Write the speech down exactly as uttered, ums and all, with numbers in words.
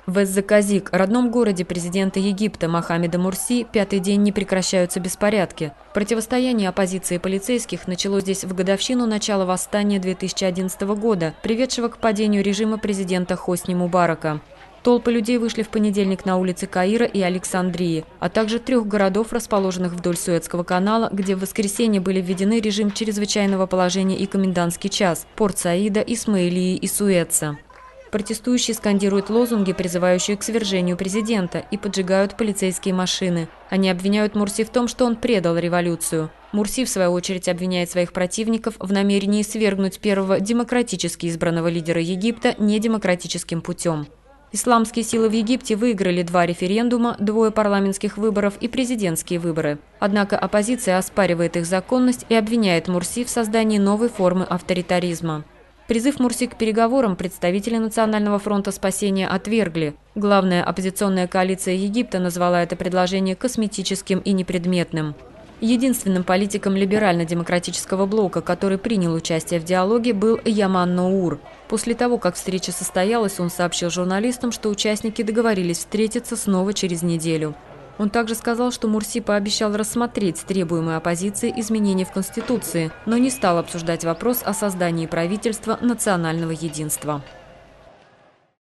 В Эз-Заказик, родном городе президента Египта Мохаммеда Мурси, пятый день не прекращаются беспорядки. Противостояние оппозиции и полицейских началось здесь в годовщину начала восстания две тысячи одиннадцатого года, приведшего к падению режима президента Хосни Мубарака. Толпы людей вышли в понедельник на улицы Каира и Александрии, а также трех городов, расположенных вдоль Суэцкого канала, где в воскресенье были введены режим чрезвычайного положения и комендантский час – Порт-Саида, Исмаилии и Суэца. Протестующие скандируют лозунги, призывающие к свержению президента, и поджигают полицейские машины. Они обвиняют Мурси в том, что он предал революцию. Мурси, в свою очередь, обвиняет своих противников в намерении свергнуть первого демократически избранного лидера Египта недемократическим путем. Исламские силы в Египте выиграли два референдума, двое парламентских выборов и президентские выборы. Однако оппозиция оспаривает их законность и обвиняет Мурси в создании новой формы авторитаризма. Призыв Мурси к переговорам представители Национального фронта спасения отвергли. Главная оппозиционная коалиция Египта назвала это предложение косметическим и непредметным. Единственным политиком либерально-демократического блока, который принял участие в диалоге, был Яман Нуур. После того, как встреча состоялась, он сообщил журналистам, что участники договорились встретиться снова через неделю. Он также сказал, что Мурси пообещал рассмотреть требуемые оппозицией изменения в Конституции, но не стал обсуждать вопрос о создании правительства национального единства.